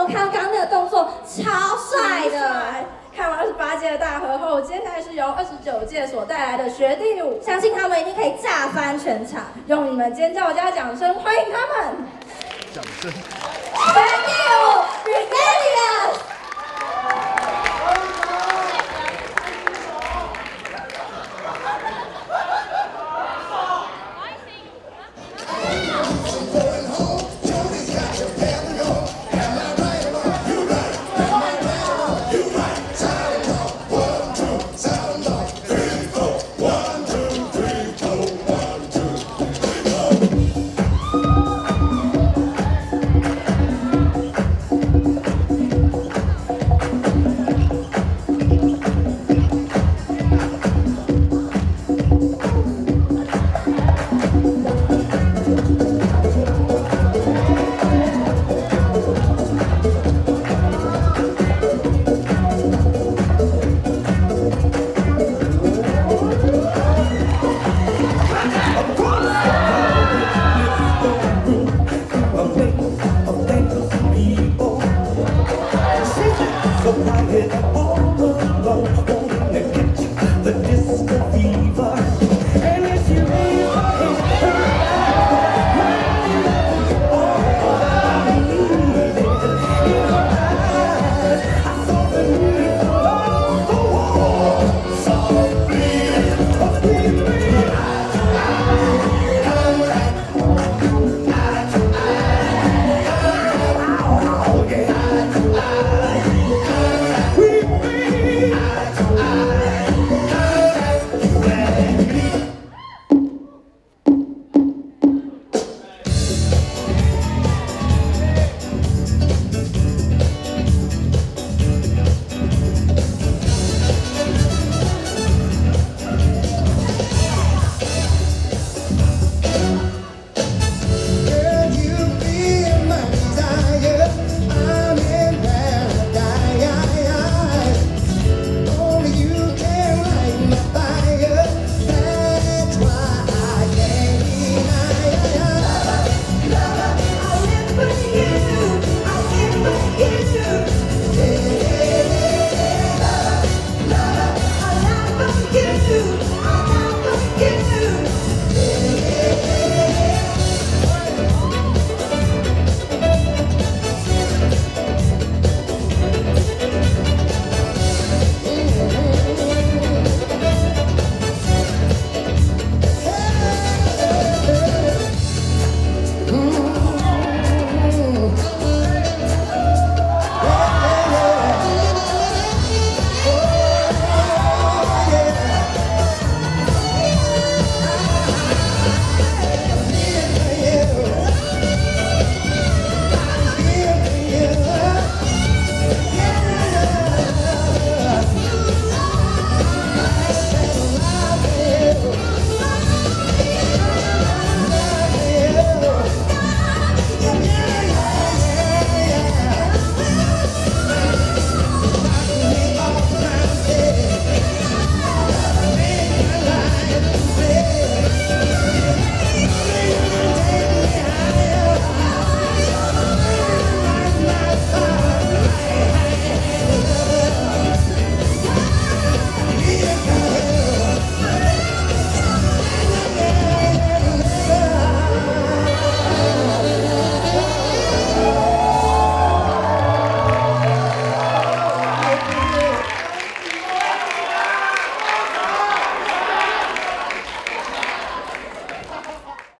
们看到刚刚那个动作，超帅的。 看完28届的大合后，接下来是由29届所带来的学弟舞， 相信他们一定可以炸翻全场。 用你们尖叫加掌声欢迎他们！ 掌声。